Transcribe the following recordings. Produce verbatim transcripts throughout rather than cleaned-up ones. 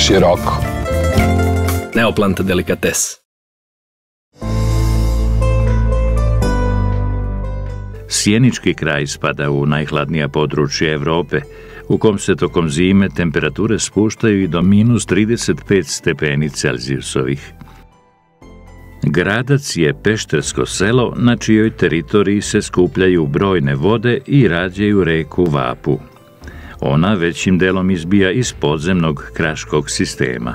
Široko. Neoplanta delikates. Sjenički kraj spada u najhladnija područja Evrope, u kom se tokom zime temperature spuštaju i do minus trideset pet stepeni Celzijusovih. Gradac je peštersko selo na čijoj teritoriji se skupljaju brojne vode i rađaju reku Vapu. Ona većim delom izbija iz podzemnog kraškog sistema.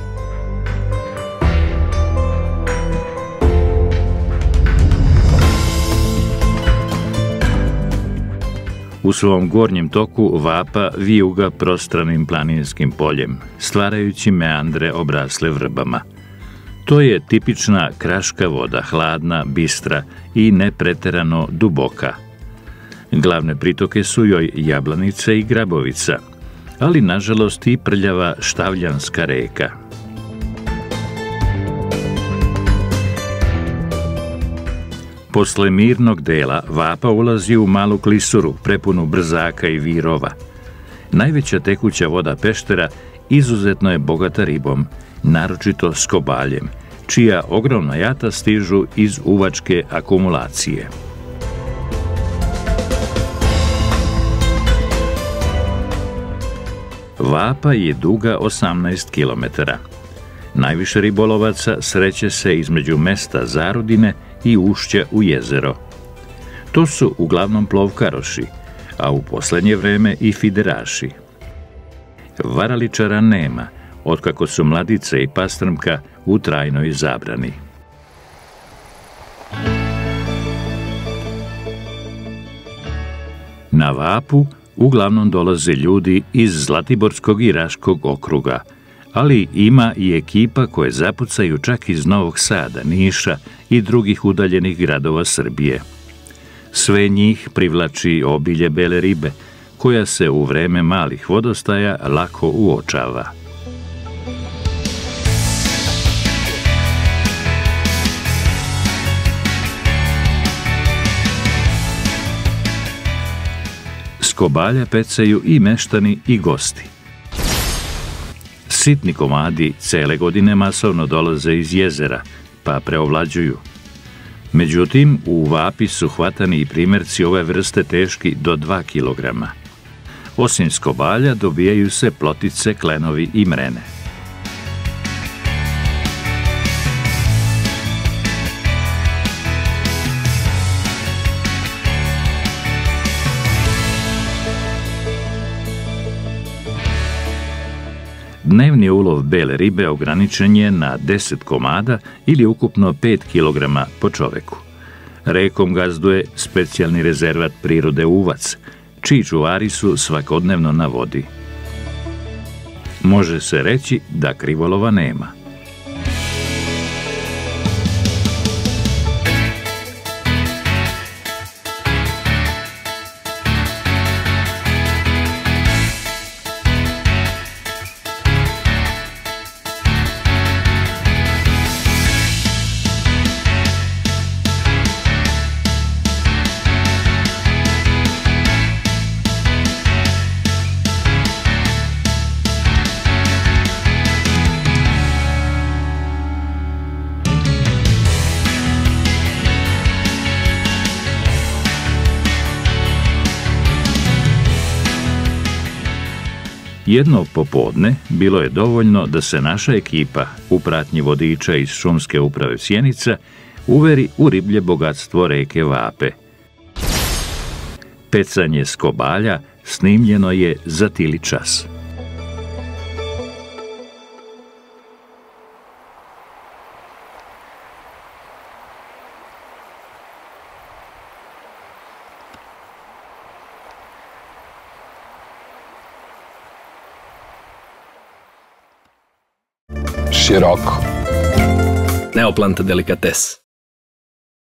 U svom gornjem toku Vapa vijuga prostranim planinskim poljem, stvarajući meandre obrasle vrbama. To je tipična kraška voda, hladna, bistra i nepreterano duboka. Glavne pritoke su joj Jablanica i Grabovica, ali nažalost i prljava Štavljanska reka. Posle mirnog dela Vapa ulazi u malu klisuru, prepunu brzaka i virova. Najveća tekuća voda Peštera izuzetno je bogata ribom, naročito skobaljem, čija ogromna jata stižu iz uvačke akumulacije. Vapa je duga osamnaest kilometara. Najviše ribolovaca sreće se između mesta Zarudine i ušća u jezero. To su uglavnom plovkaroši, a u poslednje vreme i fideraši. Varaličara nema, otkako su Mladice i Pastrmka u trajnoj zabrani. Na Vapu uglavnom dolaze ljudi iz Zlatiborskog i Raškog okruga, ali ima i ekipa koje zapucaju čak iz Novog Sada, Niša i drugih udaljenih gradova Srbije. Sve njih privlači obilje bele ribe, koja se u vreme malih vodostaja lako uočava. Skobalja pecaju i meštani i gosti. Sitni komadi cele godine masovno dolaze iz jezera, pa preovlađuju. Međutim, u Vapi su hvatani i primerci ove vrste teški do dva kilograma. Osim skobalja dobijaju se plotice, klenovi i mrene. Dnevni ulov bele ribe ograničen je na deset komada ili ukupno pet kilograma po čoveku. Rekom gazduje specijalni rezervat prirode Uvac, čiji čuvari su svakodnevno na vodi. Može se reći da krivolova nema. Jedno popodne bilo je dovoljno da se naša ekipa, u pratnji vodiča iz šumske uprave Sjenica, uveri u riblje bogatstvo reke Vape. Pecanje skobalja snimljeno je za tili čas. Široko. Neoplanta delikates.